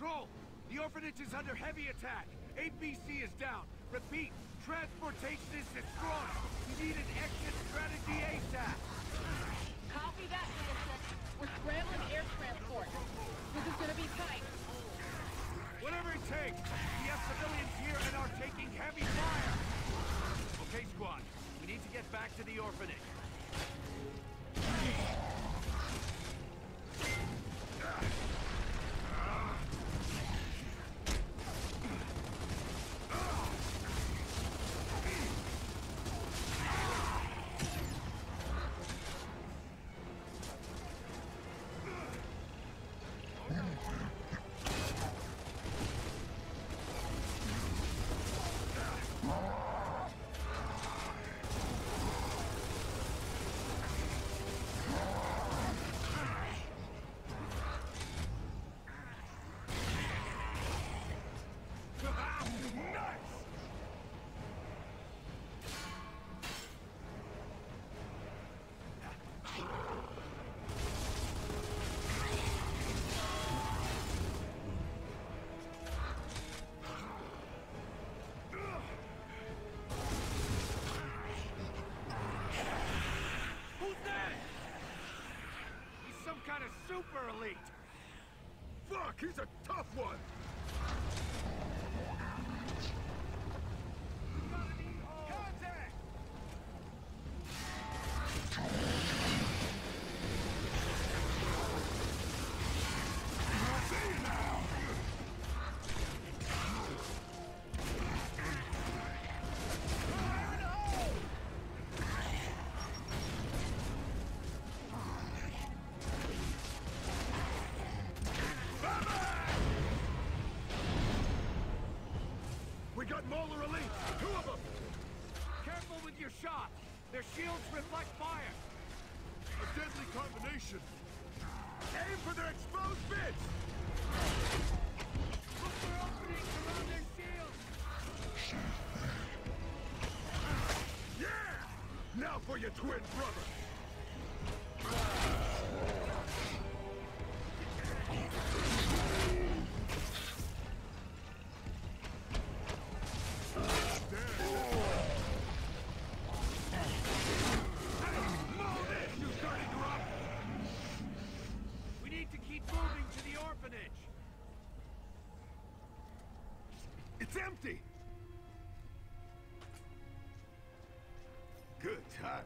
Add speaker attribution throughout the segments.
Speaker 1: Control! The orphanage is under heavy attack. ABC is down. Repeat, transportation is destroyed. We need an exit strategy ASAP.
Speaker 2: Copy that, Citizen. We're scrambling air transport. This is gonna be tight.
Speaker 1: Whatever it takes. We have civilians here and are taking heavy fire. Okay, squad. We need to get back to the orphanage. Super elite!
Speaker 3: Fuck, he's a tough one!
Speaker 1: Contact!
Speaker 3: See you now! We got Molar elites! 2 of them!
Speaker 1: Careful with your shots! Their shields reflect fire!
Speaker 3: A deadly combination! Aim for their exposed bits!
Speaker 1: Look for openings around their shields!
Speaker 3: Yeah! Now for your twin brother!
Speaker 1: We need to keep moving to the orphanage!
Speaker 3: It's empty! Good timing.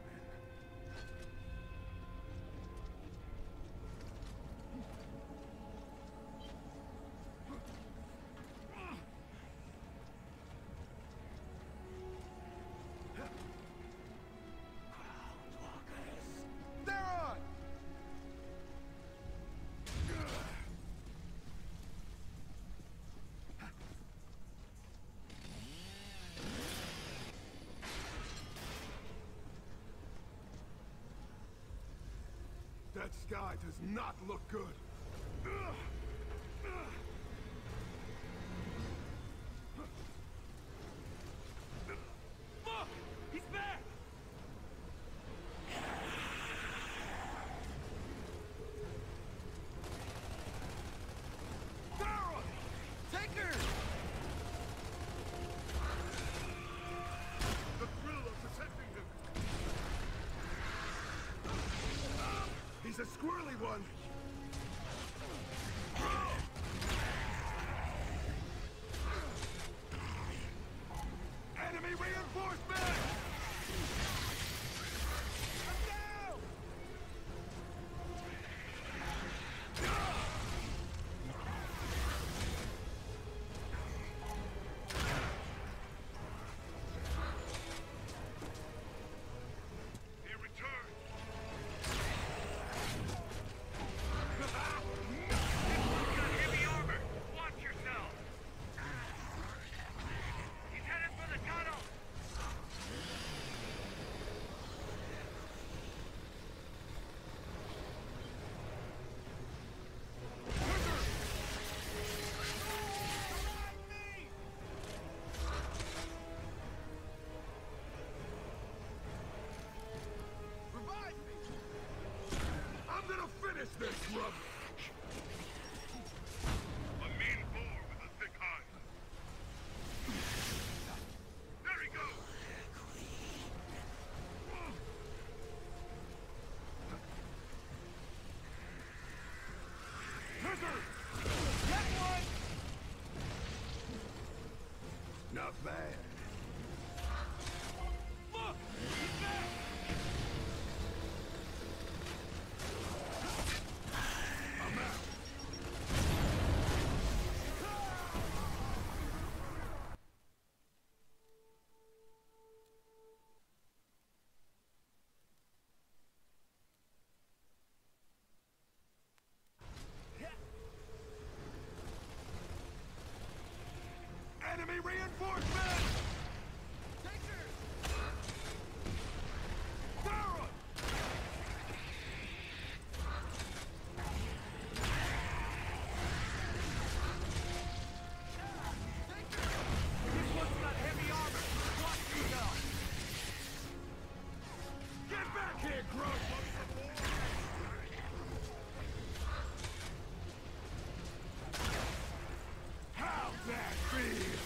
Speaker 3: They're on! That sky does not look good.
Speaker 1: Look! He's back!
Speaker 3: Dara! Take her! The thrill of protecting him. He's a squirrely one. Enemy reinforcement! I'm down! He returned. Not bad.
Speaker 1: Look! He's back!
Speaker 3: I'm out. Enemy reinforcement! Barrel!
Speaker 1: This one's got heavy armor! Watch yourself!
Speaker 3: Get back here, Grub! How's that feel?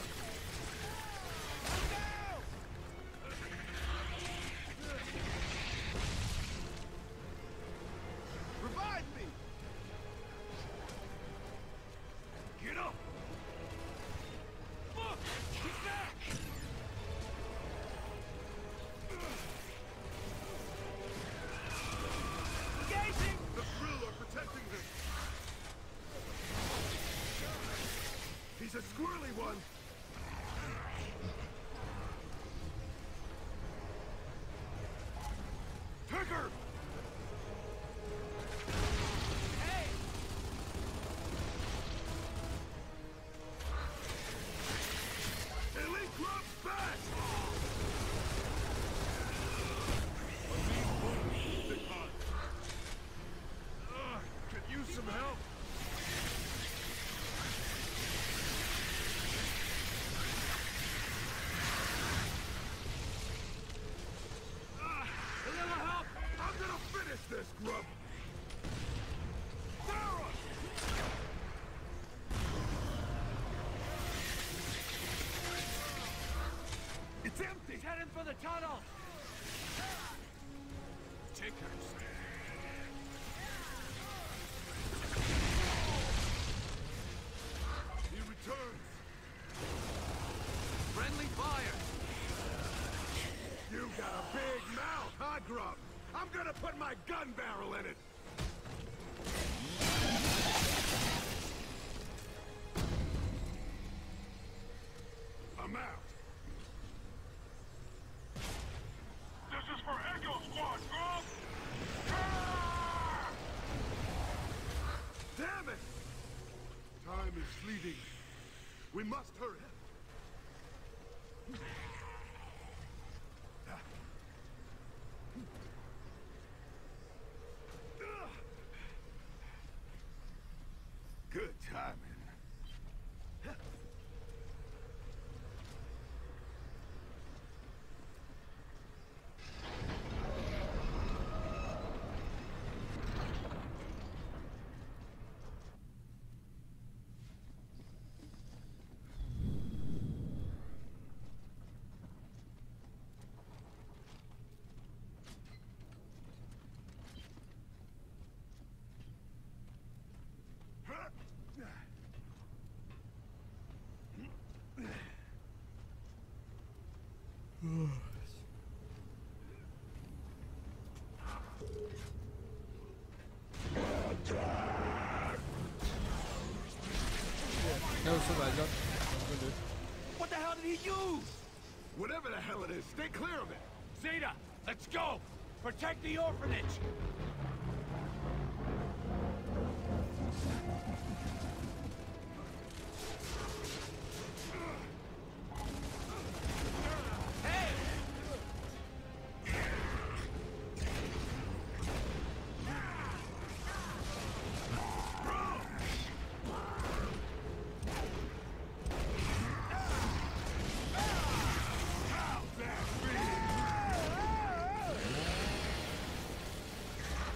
Speaker 3: Revive me!
Speaker 1: Get up! Look! He's back! Engaging!
Speaker 3: The Thrill are protecting him! He's a squirrely one! Trigger!
Speaker 1: Hey!
Speaker 3: Elite Grub's back! Could use some help.
Speaker 1: A little help!
Speaker 3: I'm gonna finish this, Grub! Sarah! It's empty!
Speaker 1: He's heading for the tunnel!
Speaker 3: Takers! He returns!
Speaker 1: Friendly fire!
Speaker 3: You got a big mouth, huh, Grub? I'm gonna put my gun barrel in it! I'm out! This is for Echo Squad, Grub! Damn it! Time is fleeting. We must hurry. Good timing.
Speaker 4: No, survive, John.
Speaker 1: What the hell did he use?
Speaker 3: Whatever the hell it is, stay clear of it!
Speaker 1: Zeta, let's go! Protect the orphanage! Hey!
Speaker 3: How's that feel?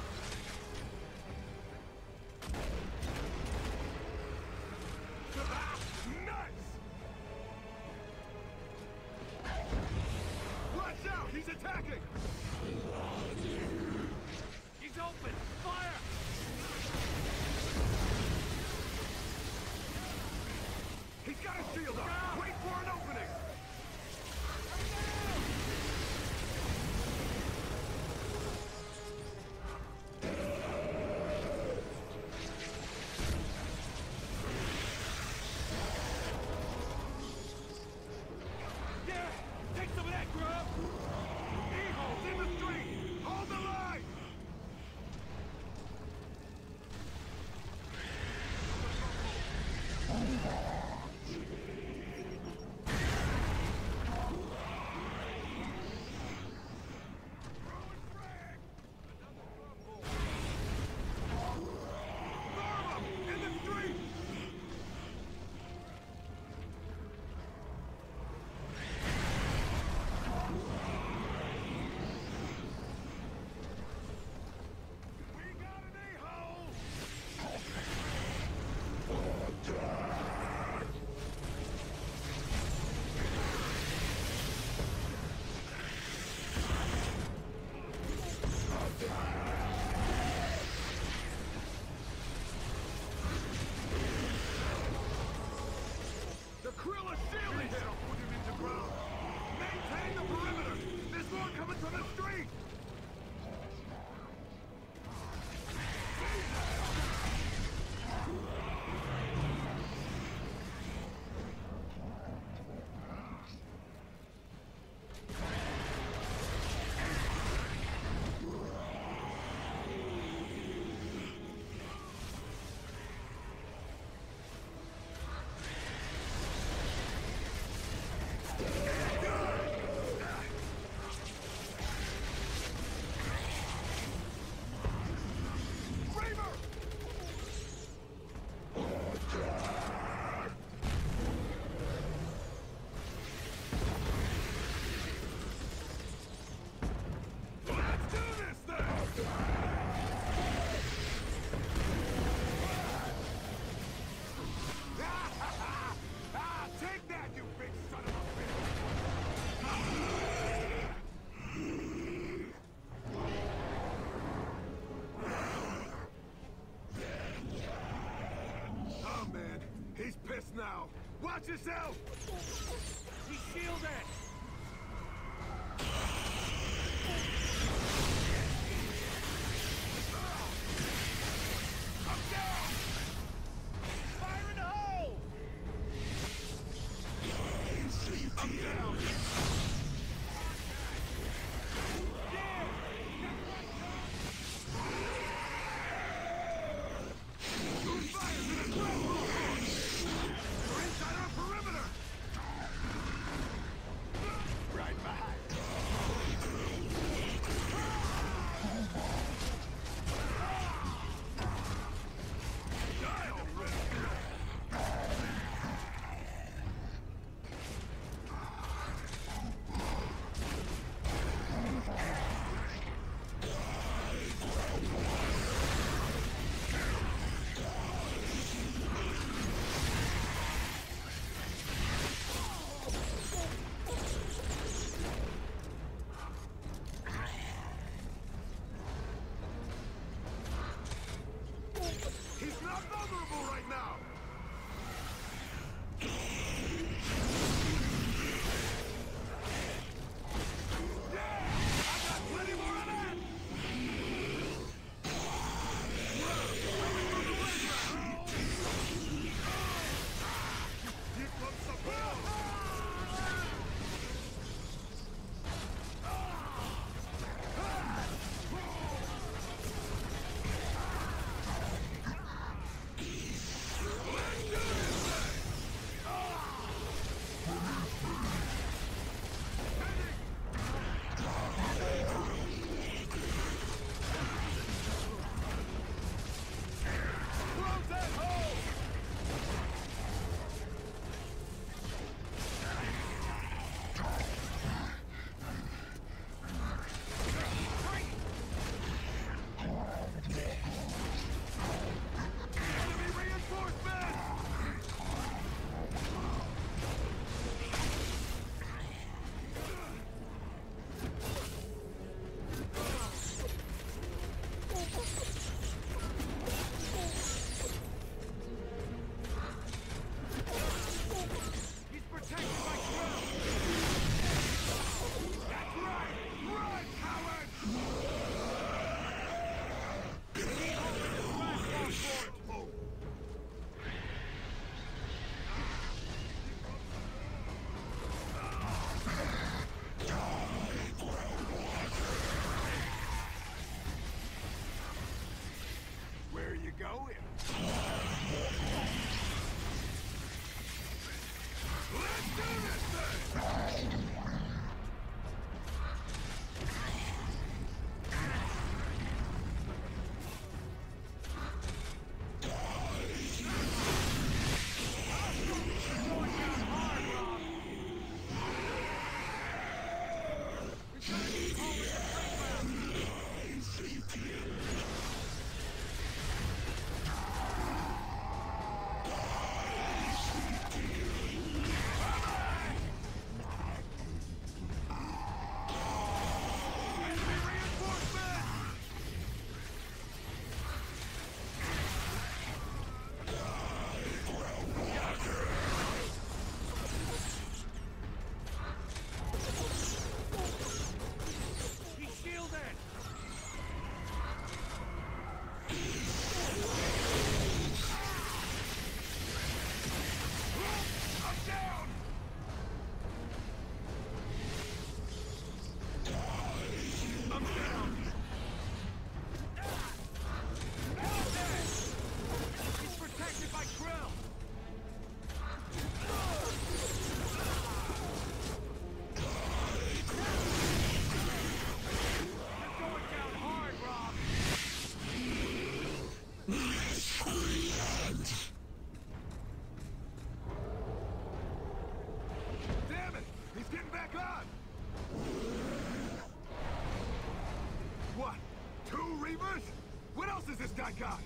Speaker 1: Now, watch yourself! He's shielded! I'm down! Fire in the hole! I'm down! Who's fires in a trap? We're inside our perimeter! Right behind. I got.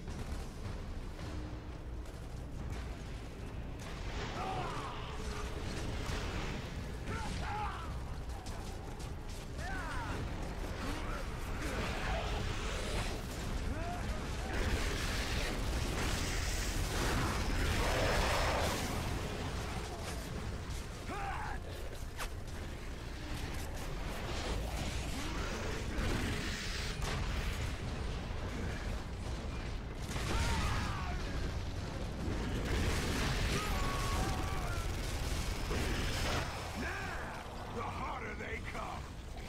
Speaker 1: The harder they come.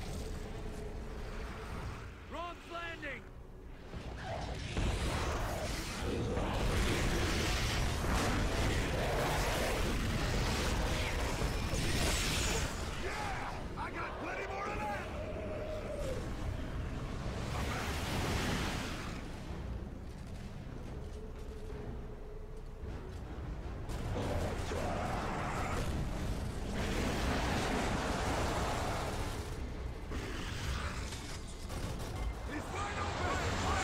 Speaker 1: Raam's landing. Yeah! I got plenty more of that! He's wide open!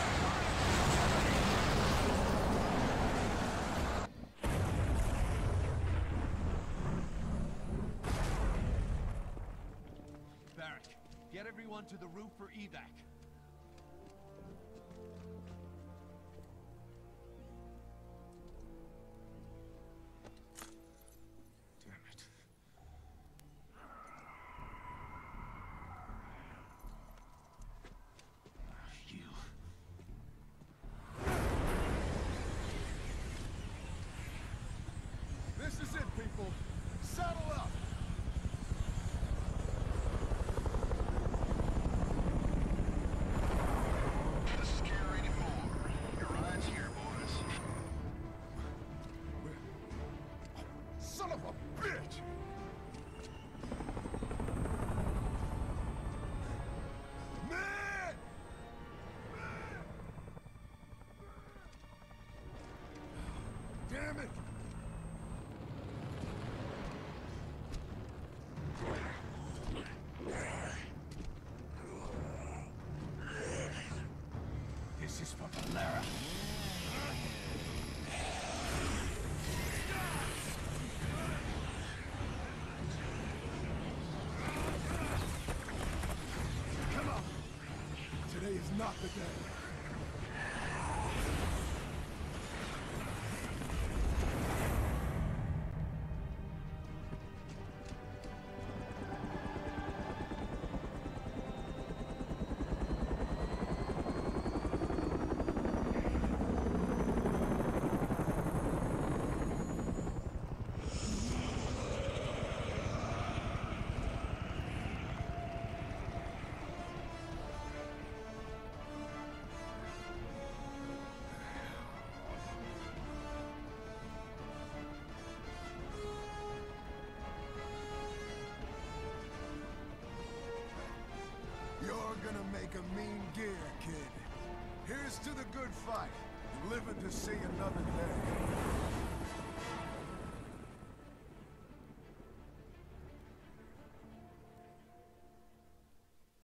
Speaker 4: Barrack, get everyone to the roof for evac.
Speaker 3: Damn it.
Speaker 4: You.
Speaker 3: This is it, people. Saddle up.
Speaker 5: This is Care 84. Your ride's here, boys.
Speaker 3: Son of a bitch! Man! Damn it!
Speaker 4: This is for Valera.
Speaker 3: Come on! Today is not the day. You're gonna make a mean gear, kid. Here's to the good fight, and living to see another day.